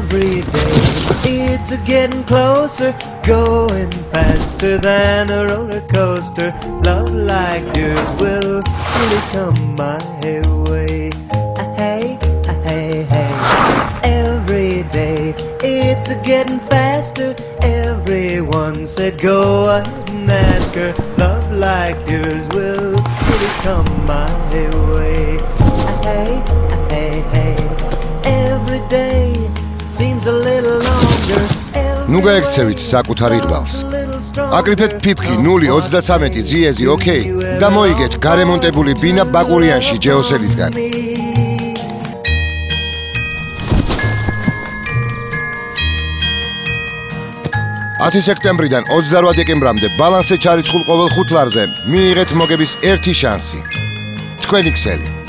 every day. It's getting closer, going faster than a roller coaster. Love like yours will surely come my way. Hey, hey, hey. Every day it's getting faster. Everyone said go ahead and ask her. Love like yours will surely come my way. Hey, hey, hey. Every day seems a little longer. Nu გაექცევით საკუთარ ირვალს. აკრიფეთ ფიფქი 0-33 ძიეზი ოკეი და მოიგეთ გარემონტებული ბინა ბაკურიანში ჯეოსელისგან. 10 სექტემბრიდან 28 დეკემბრამდე ბალანსზე ჩარიცხულ ყოველ 5 ლარზე მიიღეთ მოგების ერთი შანსი. თქვენი ქსელი